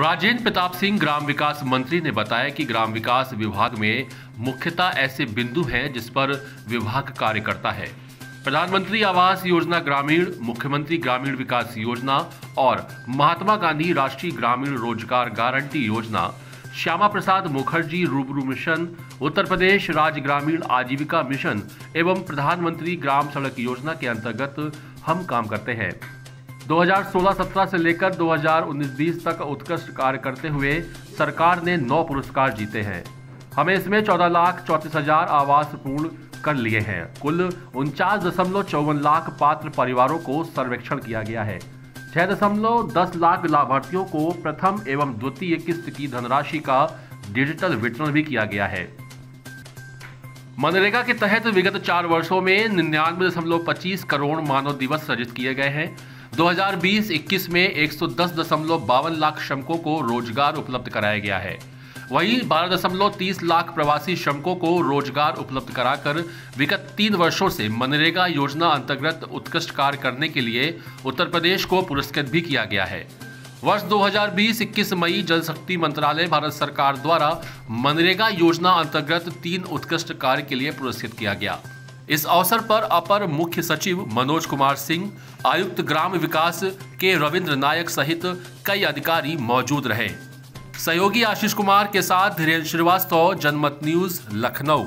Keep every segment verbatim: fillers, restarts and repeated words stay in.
राजेंद्र प्रताप सिंह ग्राम विकास मंत्री ने बताया कि ग्राम विकास विभाग में मुख्यतः ऐसे बिंदु हैं जिस पर विभाग कार्य करता है। प्रधानमंत्री आवास योजना ग्रामीण, मुख्यमंत्री ग्रामीण विकास योजना और महात्मा गांधी राष्ट्रीय ग्रामीण रोजगार गारंटी योजना, श्यामा प्रसाद मुखर्जी रूबरू मिशन, उत्तर प्रदेश राज्य ग्रामीण आजीविका मिशन एवं प्रधानमंत्री ग्राम सड़क योजना के अंतर्गत हम काम करते हैं। दो हज़ार सोलह सत्रह से लेकर दो हज़ार उन्नीस बीस तक उत्कृष्ट कार्य करते हुए सरकार ने नौ पुरस्कार जीते हैं। हमें इसमें चौदह लाख चौंतीस हजार आवास पूर्ण कर लिए हैं। कुल उनचास दशमलव चौवन लाख पात्र परिवारों को सर्वेक्षण किया गया है। छह दशमलव दस लाख लाभार्थियों को प्रथम एवं द्वितीय किस्त की धनराशि का डिजिटल वितरण भी किया गया है। मनरेगा के तहत विगत चार वर्षों में निन्यानवे दशमलव पच्चीस करोड़ मानव दिवस सृजित किए गए हैं। दो हज़ार बीस इक्कीस में एक सौ दस दशमलव बावन लाख श्रमिकों को रोजगार उपलब्ध कराया गया है। वहीं बारह दशमलव तीस लाख प्रवासी श्रमिकों को रोजगार उपलब्ध कराकर विगत तीन वर्षों से मनरेगा योजना अंतर्गत उत्कृष्ट कार्य करने के लिए उत्तर प्रदेश को पुरस्कृत भी किया गया है। वर्ष दो हज़ार बीस इक्कीस मई जल शक्ति मंत्रालय भारत सरकार द्वारा मनरेगा योजना अंतर्गत तीन उत्कृष्ट कार्य के लिए पुरस्कृत किया गया। इस अवसर पर अपर मुख्य सचिव मनोज कुमार सिंह, आयुक्त ग्राम विकास के रविंद्र नायक सहित कई अधिकारी मौजूद रहे। सहयोगी आशीष कुमार के साथ धीरेन्द्र श्रीवास्तव, जनमत न्यूज, लखनऊ।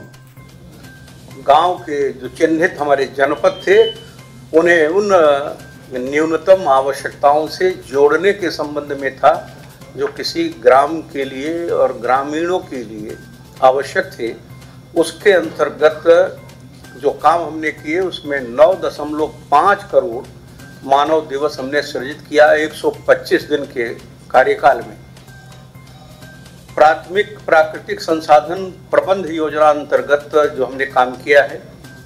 गांव के जो चिन्हित हमारे जनपद थे उन्हें उन न्यूनतम आवश्यकताओं से जोड़ने के संबंध में था जो किसी ग्राम के लिए और ग्रामीणों के लिए आवश्यक थे। उसके अंतर्गत जो काम हमने किए उसमें नौ दशमलव पाँच करोड़ मानव दिवस हमने सृजित किया एक सौ पच्चीस दिन के कार्यकाल में। प्राथमिक प्राकृतिक संसाधन प्रबंध योजना अंतर्गत जो हमने काम किया है,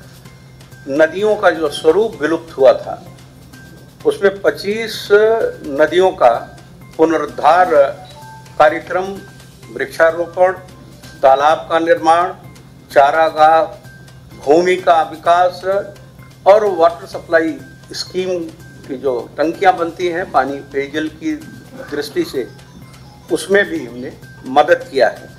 नदियों का जो स्वरूप विलुप्त हुआ था उसमें पच्चीस नदियों का पुनरुद्धार कार्यक्रम, वृक्षारोपण, तालाब का निर्माण, चारागाह, भूमि का विकास और वाटर सप्लाई स्कीम की जो टंकियां बनती हैं पानी पेयजल की दृष्टि से, उसमें भी हमने मदद किया है।